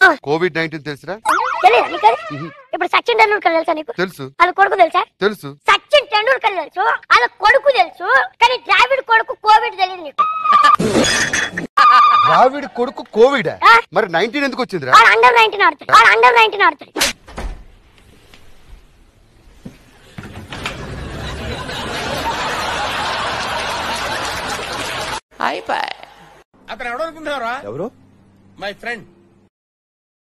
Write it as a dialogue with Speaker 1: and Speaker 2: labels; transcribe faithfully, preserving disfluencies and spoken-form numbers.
Speaker 1: Covid nineteen తెలుసురా?
Speaker 2: తెలియదు నీకు? ఇప్పుడు సచిన్ టెండూల్కర్ తెలుసా నీకు?
Speaker 1: తెలుసు.
Speaker 2: వాళ్ళ కొడుకు తెలుసా?
Speaker 1: తెలుసు.
Speaker 2: సచిన్ టెండూల్కర్ తెలుసు, వాళ్ళ కొడుకు తెలుసు, కానీ ద్రావిడ్ కొడుకు కోవిడ్ తెలియదు నీకు.
Speaker 1: ద్రావిడ్ కొడుకు కోవిడ్? మరి నైన్టీన్ ఎందుకు వచ్చిందిరా?
Speaker 2: అండర్ నైన్టీన్ ఆడుతుంది, అండర్ నైన్టీన్ ఆడుతుంది.
Speaker 3: అతను ఎవడనుకుంటున్నారా?
Speaker 1: ఎవరు?
Speaker 3: My friend